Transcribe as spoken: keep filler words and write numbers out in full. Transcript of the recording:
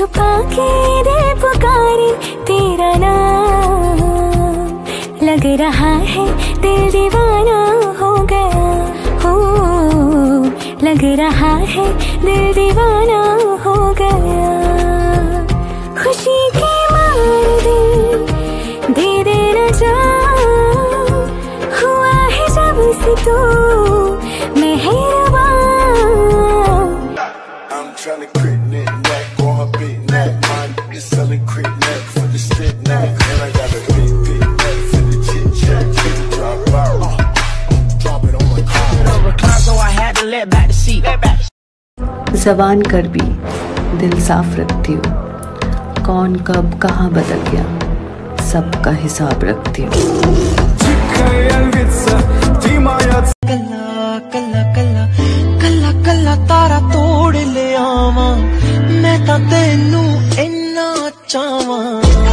छुपा के दिल पुकारे तेरा नाम, लग रहा है दिल दीवाना हो गया हो, लग रहा है दिल दीवाना हो गया। खुशी की मार दिल दे देना चाह, हुआ है जब से तू मेहरबान। I'm trying to crit neck neck on her big neck, mine is selling crit neck for the strip neck, and I got a big big neck for the chit chat, chit drop out, uh, drop it on my car. Recline so I had to let back the seat. ज़बान कर भी दिल साफ रखती हूँ, कौन कब कहाँ बदल गया सबका हिसाब रखती हूँ। कल्ला कल्ला कल्ला कल्ला कल्ला तारा तोड़ ले आवा, मैं तां तेनू इन्ना चाहवां।